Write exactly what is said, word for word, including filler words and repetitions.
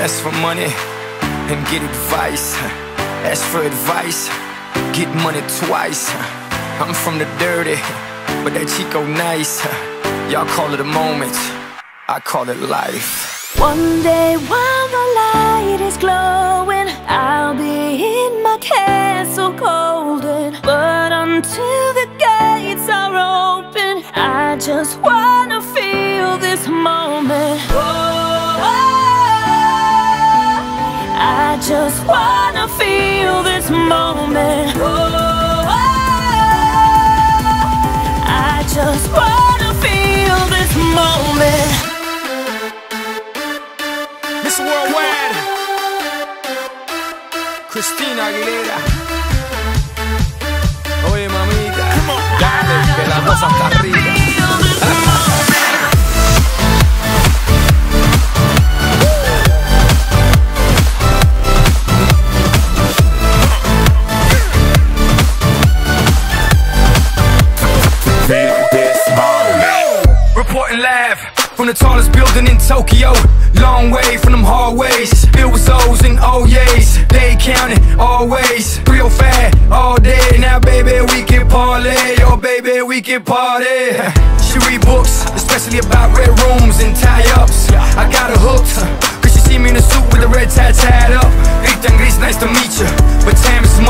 ask for money and get advice. Ask for advice, get money twice. I'm from the dirty, but that Chico nice. Y'all call it a moment, I call it life. One day while the light is glowing, I'll be in my castle golden. But until the gates are open, I just wanna feel this moment. Oh, I just wanna feel this moment. Oh, I just wanna feel this moment. Miss Worldwide, Christina Aguilera. Oye mamita, dale, que la cosa está arriba. Reporting live from the tallest building in Tokyo. Long way from them hallways, filled with O's and O's. They counting always, three oh five all day. Now baby we can parlay, oh baby we can party. She read books, especially about red rooms and tie-ups. I got her hooked, cause she see me in a suit with the red tie tied up. Rita and Gris, nice to meet you, but time is